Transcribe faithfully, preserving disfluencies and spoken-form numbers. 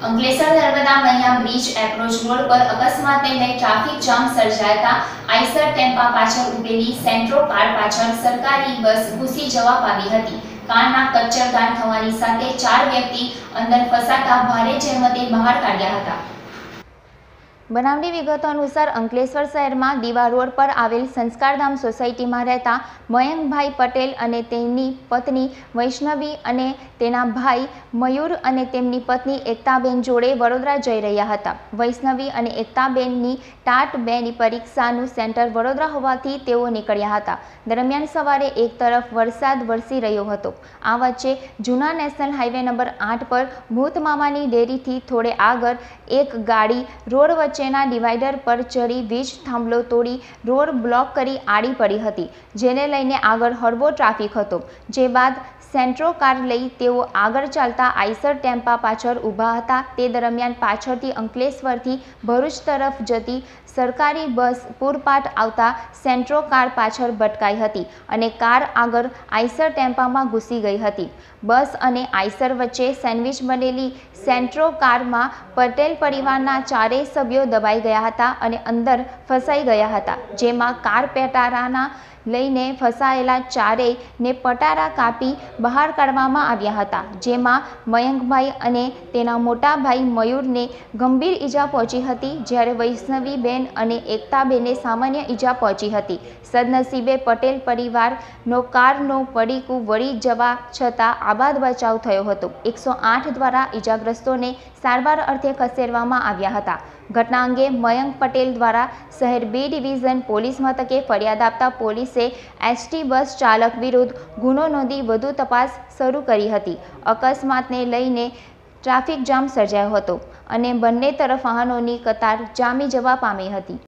અંકલેશ્વર નર્મદા મૈયા bridge approach road પર અકસ્માતને લઈ traffic jam સર્જાતા આઈસર ટેમ્પા પાછળ ઉભેલી સેન્ટ્રો કાર પાછળ સરકારી બસ ઘૂસી જવા પામી હતી। કારના કચ્ચરગાન થવાની સાથે ચાર વ્યક્તિ અંદર ફસાતા ભારે જહેમતે બહાર કાઢ્યા હતા। બનાવની વિગતો અનુસાર અંકલેશ્વર શહેરમાં દીવા રોડ પર આવેલ સંસ્કારધામ સોસાયટીમાં રહેતા મયંકભાઈ પટેલ અને તેમની પત્ની વૈષ્ણવી અને તેના ભાઈ મયુર અને તેમની પત્ની એકતાબેન જોડે વડોદરા જઈ રહ્યા હતા। વૈષ્ણવી અને એકતાબેનની ટાટ બે ની પરીક્ષાનું સેન્ટર વડોદરા હોવાથી તેઓ નીકળ્યા હતા। દરમિયાન સવારે એક તરફ વરસાદ વરસી રહ્યો હતો। આ વચ્ચે જૂના નેશનલ હાઈવે નંબર આઠ પર ભૂતમામાની ડેરીથી થોડે આગળ એક ગાડી રોડ વચ્ચે ના ડિવાઈડર પર ચડી વીજ થાંભલો તોડી રોડ બ્લોક કરી આડી પડી હતી, જેને લઈને આગળ હળવો ટ્રાફિક હતો। જે બાદ સેન્ટ્રો કાર લઈ તેઓ આગળ ચાલતા આઈસર ટેમ્પા પાછળ ઊભા હતા। તે દરમિયાન પાછળથી અંકલેશ્વરથી ભરૂચ તરફ જતી સરકારી બસ પૂરપાટ આવતા સેન્ટ્રો કાર પાછળ ભટકાઈ હતી અને કાર આગળ આઈસર ટેમ્પામાં ઘૂસી ગઈ હતી। બસ અને આઈસર વચ્ચે સેન્ડવિચ બનેલી સેન્ટ્રો કારમાં પટેલ પરિવારના ચારેય સભ્યો દબાઈ ગયા હતા અને અંદર ફસાઈ ગયા હતા, જેમાં કાર પેટારાના લઈને ફસાયેલા ચારેય ને પટારા કાપી બહાર કાઢવામાં આવ્યા હતા, જેમાં મયંકભાઈ અને તેના મોટા ભાઈ મયુરને ગંભીર ઈજા પહોંચી હતી, જ્યારે વૈષ્ણવીબેન અને એકતાબેને સામાન્ય ઈજા પહોંચી હતી। સદનસીબે પટેલ પરિવારનો કારનો પડીકું વળી જવા છતાં આબાદ બચાવ થયો હતો। એકસો આઠ દ્વારા ઈજાગ્રસ્તોને સારવાર અર્થે ખસેડવામાં આવ્યા હતા। ઘટના અંગે મયંક પટેલ દ્વારા શહેર બી ડિવિઝન પોલીસ મથકે ફરિયાદ આપતા પોલીસે એસટી બસ ચાલક વિરુદ્ધ ગુનો નોંધી વધુ તપાસ શરૂ કરી હતી। અકસ્માતને લઈને ટ્રાફિક જામ સર્જાયો હતો અને બંને તરફ વાહનોની કતાર જામી જવા પામી હતી।